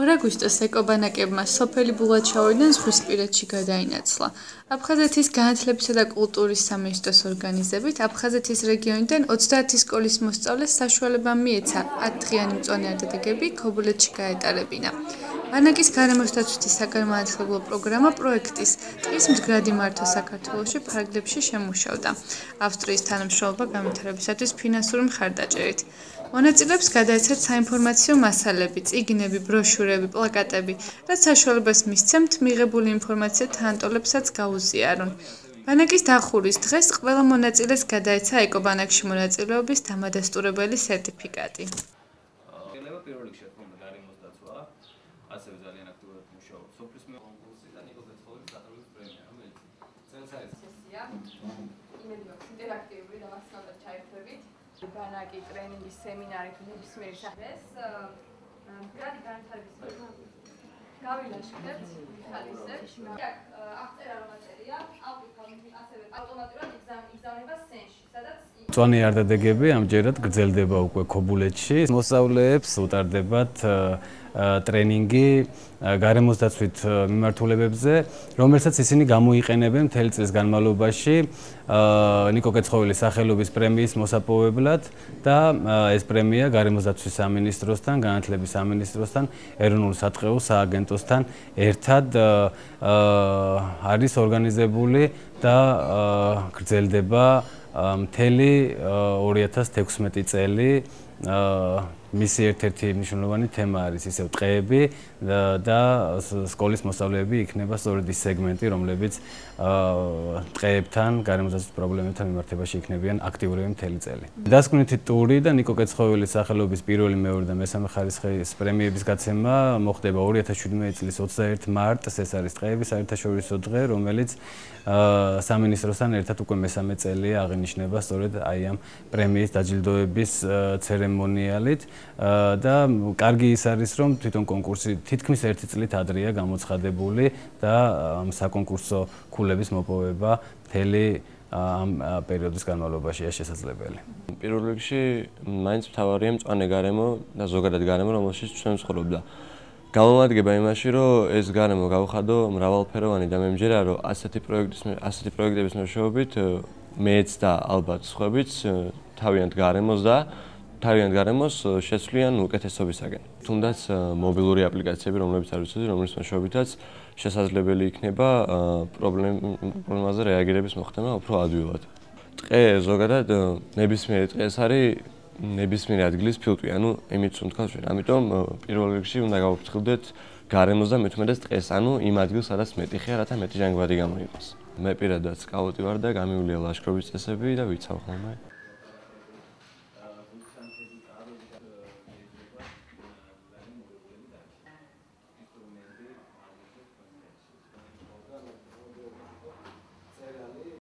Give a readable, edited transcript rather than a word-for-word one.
აგვისტოს ეკობანაკებმა სოფელი ბულაჩაურიდან ზღვისპირეთში გადაინაცვლა. აფხაზეთის განათლებისა და კულტურის სამინისტროს ორგანიზებით აფხაზეთის რეგიონიდან 30 სკოლის მოსწავლეს საშუალება მიეცა 10 დღიანი მწვანე არდადეგები ქობულეთში გაეტარებინა. ბანაკის გარემოსდაცვითი საგანმანათლებლო პროგრამა პროექტის ტყის მდგრადი მართვა საქართველოში ფარგლებში შემუშავდა. ავსტრიის თანამშრომლობა განვითარებისათვის ფინანსური მხარდაჭერით. მონაწილეებს გადაეცათ საინფორმაციო მასალები, წიგნები, ბროშურები, პლაკატები, რაც საშუალებას მისცემთ მიღებული ინფორმაცია თანატოლებსაც გაუზიარონ. ბანაკის დახურვის დღეს ყველა მონაწილეს გადაეცა ეკობანაკში მონაწილეობის დამადასტურებელი სერტიფიკატი. ბანაკი ტრენინგის სემინარი თუ ნებისმიერი სახის მდგრადი განვითარების გავილაშქრებთ ხალისებს აღწერა რომ აწერია ასევე ავტომატურად იგზავნება სენში სადაც მწვანე არდადეგები ამჯერად გრძელდება უკვე ქობულეთში. მოსწავლეებს უტარდებათ ტრენინგი გარემოსდაცვით მიმართულებებზე, რომელსაც ისინი გამოიყენებენ მთელი წლის განმავლობაში ნიკო კეცხოველის სახელობის პრემიის მოსაპოვებლად და ეს პრემია გარემოსდაცვის სამინისტროსთან, განათლების სამინისტროსთან, ეროვნულ სატყეო სააგენტოსთან ერთად არის ორგანიზებული და გრძელდება მთელი 2016 წელი. მისი ერთ-ერთი მნიშვნელოვანი თემა არის ისევ ტყეები და სკოლის მოსწავლეები იქნება სწორედ ის სეგმენტი, რომლებიც ტყეებთან, გარემოსდაცვის პრობლემებთან მიმართებაში იქნებიან აქტიურები მთელი წელი. დასკვნითი ტური და ნიკო კეცხოველის სახელობის პირველი, მეორე და მესამე ხარისხის პრემიების გაცემა მოხდება 2017 წლის 21 მარტს. ეს არის ტყეების საერთაშორისო დღე, რომელიც სამინისტროსთან ერთად უკვე მესამე წელია აღინიშნება სწორედ აი ამ პრემიის დაჯილდოების ცერემონიალით. და კარგი ის არის, რომ თვითონ კონკურსი თითქმის ერთი წლით ადრეა გამოცხადებული და საკონკურსო ქულების მოპოვება მთელი ამ პერიოდის განმავლობაშია შესაძლებელი. პირველ რიგში მაინც მთავარია მწვანე გარემო და ზოგადად გარემო, რომელშიც ჩვენ ვცხოვრობდა. გამომადგება იმაში, რომ ეს გარემო გავხადო მრავალფეროვანი და მე მჯერა, რომ ასეთი პროექტების მეშვეობით მეც და ალბათ სხვაებიც თავიანთ გარემოს შეცვლიან უკეთესობისაკენ. თუნდაც მობილური აპლიკაციები, რომლებიც არის უცოდი, რომლის მეშვეობითაც შესაძლებელი იქნება პრობლემაზე რეაგირების მოხდენა უფრო ადვილად. ტყე ზოგადად ნებისმიერი ტყე ეს არის ნებისმიერი ადგილის ფილტვი, ანუ იმით ვთქვათ ჩვენ. ამიტომ პირველ რიგში უნდა გავაფრთხილდეთ გარემოს და მით უმეტეს ტყეს, ანუ იმ ადგილს, სადაც მეტი ხეა, რათა მეტი ჟანგბადი გამოიყოს. მე პირადად სკაუტი ვარ და გამივლია ლაშქრობის წესები და ვიცავ ხოლმე.